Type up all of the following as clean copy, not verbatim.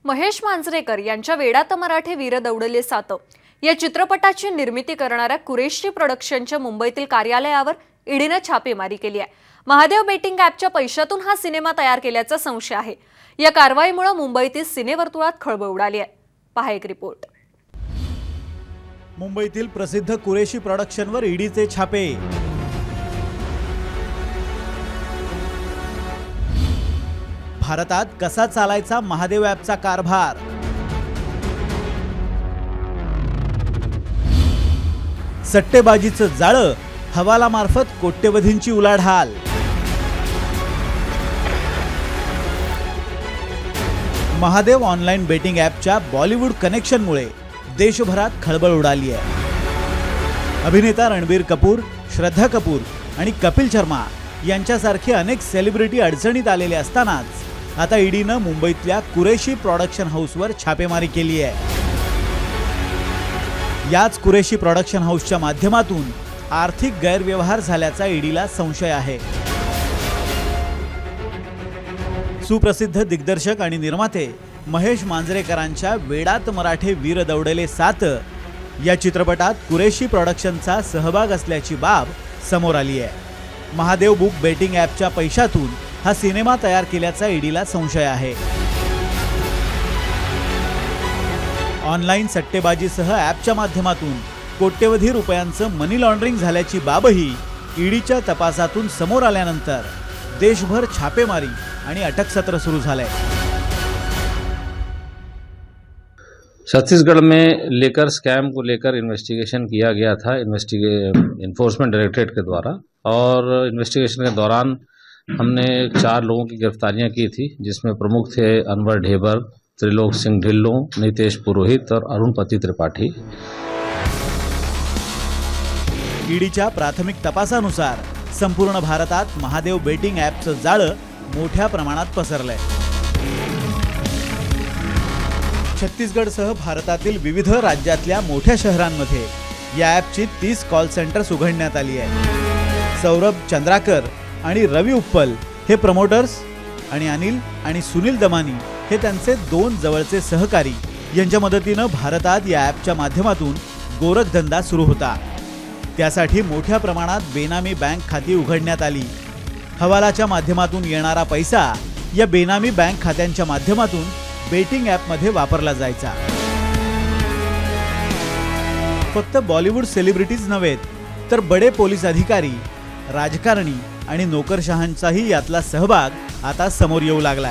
महेश मांजरेकर यांच्या वेडात मराठे वीर दौडले सात या चित्रपटाची निर्मिती करणाऱ्या कुरेशी प्रोडक्शनच्या मुंबईतील कार्यालयावर ईडीने छापेमारी केली आहे। महादेव बेटिंग ॲपच्या पैशातून हा सिनेमा तयार केल्याचा संशय आहे। या कारवाईमुळे मुंबईतील सिनेवर्तुळात खळबळ उडाली आहे। पहा एक रिपोर्ट। मुंबईतील प्रसिद्ध कुरेशी प्रोडक्शनवर ईडीचे छापे। भारतात कसा चालायचा महादेव ॲपचा कारभार। सट्टेबाजीचं जाळं, हवालामार्फत कोट्यवधींची उलाढाल। महादेव ऑनलाईन बेटिंग ॲपच्या बॉलिवूड कनेक्शनमुळे देशभरात खळबळ उडाली आहे। अभिनेता रणबीर कपूर, श्रद्धा कपूर आणि कपिल शर्मा यांच्यासारखे अनेक सेलिब्रिटी अडचणीत आलेले असतानाच आता ईडीनं मुंबईतल्या कुरेशी प्रोडक्शन हाऊसवर छापेमारी केली आहे। याच कुरेशी प्रोडक्शन हाऊसच्या माध्यमातून आर्थिक गैरव्यवहार झाल्याचा ईडीला संशय आहे। सुप्रसिद्ध दिग्दर्शक आणि निर्माते महेश मांजरेकरांच्या वेडात मराठे वीर दौडले सात या चित्रपटात कुरेशी प्रोडक्शनचा सहभाग असल्याची बाब समोर आली आहे। महादेव बुक बेटिंग ॲपच्या पैशातून हा सिनेमा तयार केल्याचा ईडीला संशय आहे। ऑनलाईन सट्टेबाजीसह ॲपच्या माध्यमातून कोट्यवधी रुपयांचं मनी लॉन्ड्रिंग झाल्याची बाबही ईडीच्या तपासातून समोर आल्यानंतर देशभर छापेमारी आणि अटक सत्र सुरू झालंय। छत्तीसगढ़ में लेकर स्कैम को लेकर इन्वेस्टिगेशन किया गया था इन्फोर्समेंट डायरेक्टरेट के द्वारा, और इन्वेस्टिगेशन के दौरान हमने 4 लोगों की गिरफ्तारियां की थी, जिसमें प्रमुख थे अनवर ढेबर, त्रिलोक सिंह ढिल्लों, नितेश पुरोहित और अरुणपति त्रिपाठी। ईडीच्या प्राथमिक तपासानुसार संपूर्ण भारतात महादेव बेटिंग ॲपचं जाळं मोठ्या प्रमाणात पसरलंय। छत्तीसगडसह भारतातील विविध राज्यातल्या मोठ्या शहरांमध्ये या ॲपची 30 कॉल सेंटर्स उघडण्यात आली आहे। सौरभ चंद्राकर आणि रवी उप्पल हे प्रमोटर्स आणि अनिल आणि सुनील दमानी हे त्यांचे 2 जवळचे सहकारी यांच्या मदतीनं भारतात या ॲपच्या माध्यमातून गोरखधंदा सुरू होता। त्यासाठी मोठ्या प्रमाणात बेनामी बँक खाती उघडण्यात आली। हवालाच्या माध्यमातून येणारा पैसा या बेनामी बँक खात्यांच्या माध्यमातून बेटिंग ॲपमध्ये वापरला जायचा। फक्त बॉलिवूड सेलिब्रिटीज नव्हेत तर बडे पोलीस अधिकारी, राजकारणी आणि नोकरशहांचाही यातला सहभाग आता समोर येऊ लागलाय।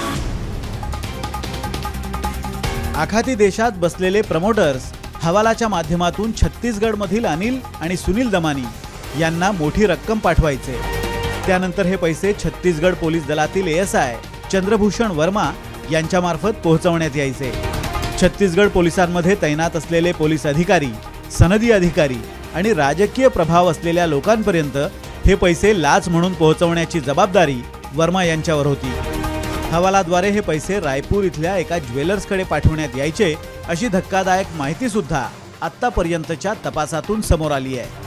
आखाती देशात बसलेले प्रमोटर्स हवालाच्या माध्यमातून छत्तीसगडमधील अनिल आणि सुनील दमानी यांना मोठी रक्कम पाठवायचे। त्यानंतर हे पैसे छत्तीसगड पोलीस दलातील एएसआय चंद्रभूषण वर्मा यांच्यामार्फत पोहोचवण्यात यायचे। छत्तीसगड पोलिसांमध्ये तैनात असलेले पोलीस अधिकारी, सनदी अधिकारी आणि राजकीय प्रभाव असलेल्या लोकांपर्यंत हे पैसे लाच म्हणून पोहोचवण्याची जबाबदारी वर्मा यांच्यावर होती। हवालाद्वारे हे पैसे रायपूर इथल्या एका ज्वेलर्सकडे पाठवण्यात यायचे अशी धक्कादायक माहिती सुद्धा आत्तापर्यंतच्या तपासातून समोर आली आहे।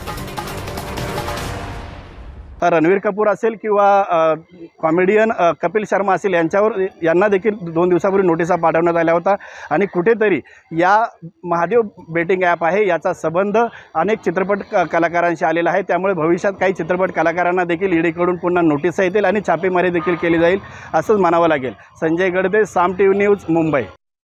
रणवीर कपूर असेल किंवा कॉमेडियन कपिल शर्मा असेल यांना देखील 2 दिवसापूर्वी नोटिसा पाठवण्यात आल्या होता आणि कुठेतरी या महादेव बेटिंग ॲप आहे याचा संबंध अनेक चित्रपट कलाकारांशी आलेला आहे। त्यामुळे भविष्यात काही चित्रपट कलाकारांना देखील ईडीकडून पुन्हा नोटिसा येतील आणि छापेमारी देखील केली जाईल असंच म्हणावं लागेल। Sanjay Gadade, Saam TV news, Mumbai.